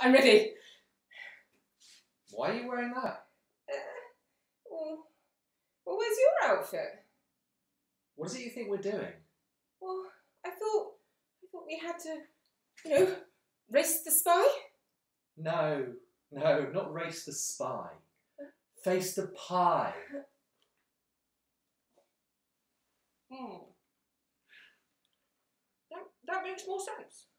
I'm ready. Why are you wearing that? Well, where's your outfit? What is it you think we're doing? Well, I thought we had to, race the spy. No, not race the spy. Face the pie. That makes more sense.